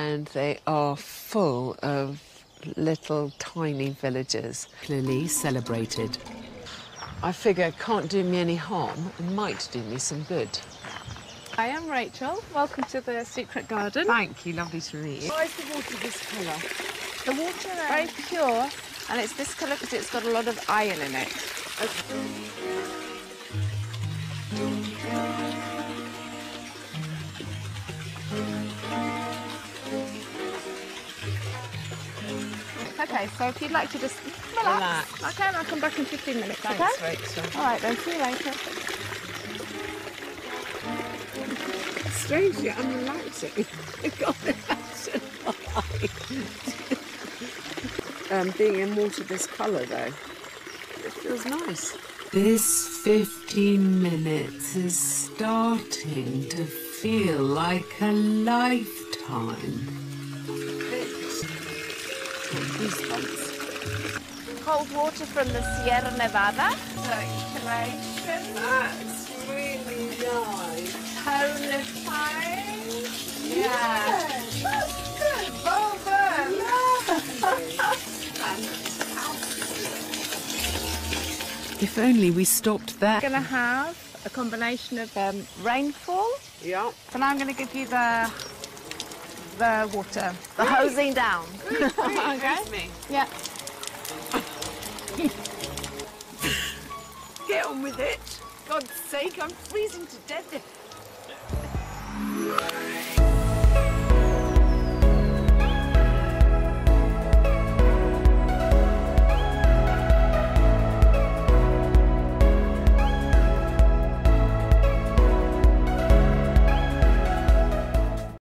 and they are full of little tiny villages. Clearly celebrated. I figure it can't do me any harm. It might do me some good. I am Rachel. Welcome to the secret garden. Thank you, lovely to meet you. Why is the water this colour? The water is very pure, and it's this colour because it's got a lot of iron in it. Okay, so if you'd like to just relax. Okay, and I'll come back in 15 minutes, Thanks, okay? Rachel. All right, then, see you later. Strangely, I'm relaxing. Being in water this colour, though, it feels nice. This 15 minutes is starting to feel like a lifetime. Cold water from the Sierra Nevada. Circulation, that's really nice. Tonifying. Yeah. That's good. Well done. If only we stopped there. We're going to have a combination of rainfall. Yeah. So now I'm going to give you the water, the hosing down. Okay. Me. Yeah. Get on with it. God's sake, I'm freezing to death.